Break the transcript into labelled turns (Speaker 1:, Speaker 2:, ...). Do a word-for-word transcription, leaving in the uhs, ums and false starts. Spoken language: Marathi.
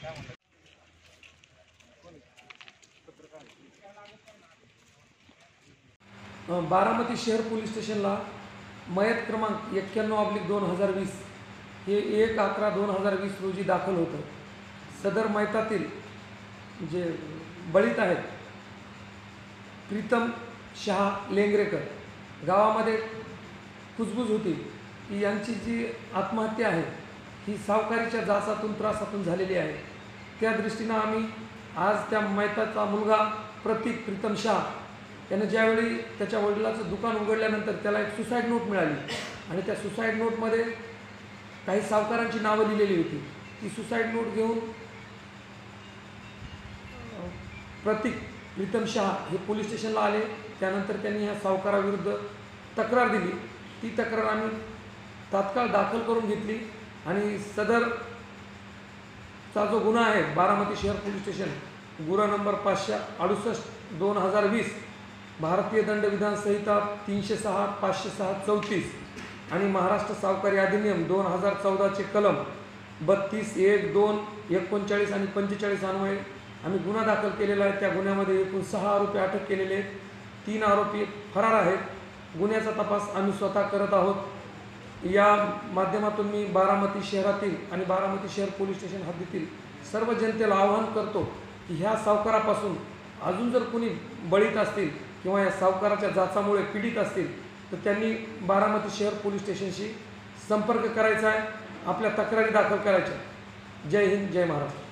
Speaker 1: बारामती शहर पोलीस स्टेशनला मयत क्रमांक एक्क्याण्णव ऑब्लिक दोन हजार वीस हे एक अकरा दोन हजार वीस रोजी दाखल होतं। सदर मयतातील जे बळीत आहेत प्रीतम शहा लेंगरेकर, गावामध्ये कुजबूज होती की यांची जी आत्महत्या आहे ही सावकारीच्या जाचातून त्रासातून झालेली आहे। त्या दृष्टीनं आम्ही आज त्या मयताचा मुलगा प्रतीक प्रीतम शहा त्याने ज्यावेळी त्याच्या वडिलाचं दुकान उघडल्यानंतर त्याला एक सुसाईड नोट मिळाली आणि त्या सुसाईड नोटमध्ये काही सावकारांची नावं लिहिलेली होती। ती सुसाईड नोट घेऊन प्रतीक प्रीतम शहा हे पोलीस स्टेशनला आले। त्यानंतर त्यांनी ह्या सावकाराविरुद्ध तक्रार दिली। ती तक्रार आम्ही तात्काळ दाखल करून घेतली आणि सदरचा जो गुन्हा आहे बारामती शहर पोलीस स्टेशन गुन्हा नंबर पाचशे अडुसष्ट दोन हजार वीस भारतीय दंडविधान संहिता तीनशे सहा पाचशे सहा चौतीस आणि महाराष्ट्र सावकारी अधिनियम दोन हजार चौदाचे कलम बत्तीस एक दोन एकोणचाळीस आणि पंचेचाळीस अन्वये आम्ही गुन्हा दाखल केलेला आहे। त्या गुन्ह्यामध्ये एकूण सहा आरोपी अटक केलेले आहेत। तीन आरोपी फरार आहेत। गुन्ह्याचा तपास आम्ही स्वतः करत आहोत। या माध्यमातून मी बारामती शहरातील आणि बारामती शहर पोलीस स्टेशन हद्दीतील सर्व जनतेला आवाहन करतो की ह्या सावकारापासून अजून जर कोणी बळीत असतील किंवा या सावकाराच्या जाचामुळे पीडित असतील तर त्यांनी बारामती शहर पोलीस स्टेशनशी संपर्क करायचा आहे, आपल्या तक्रारी दाखल करायच्या। जय हिंद, जय महाराष्ट्र।